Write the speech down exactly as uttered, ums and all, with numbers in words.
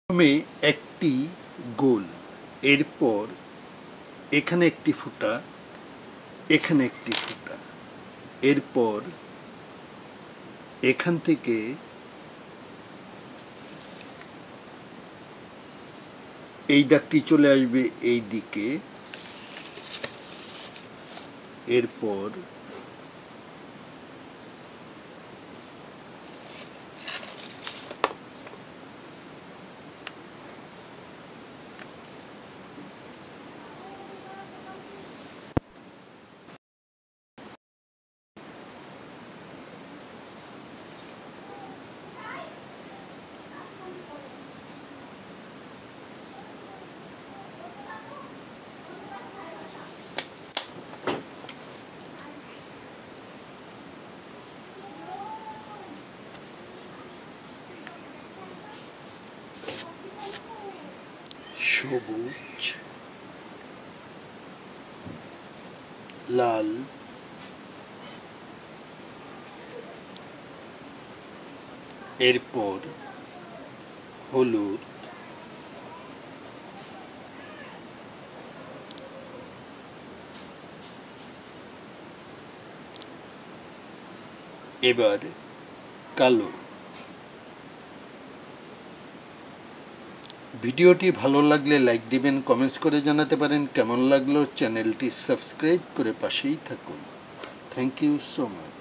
প্রথমে একটি গোল, এরপর এখানে একটি ফুটা, এখানে একটি ফুটা, এরপর এখান থেকে এই দাগটি চলে আসবে এই দিকে, এরপর সবুজ, লাল, এরপর হলুদ, এবার কালো। ভিডিওটি ভালো লাগলে লাইক দিবেন, কমেন্টস করে জানাতে পারেন কেমন লাগলো। চ্যানেলটি সাবস্ক্রাইব করে পাশেই থাকুন। Thank you so much.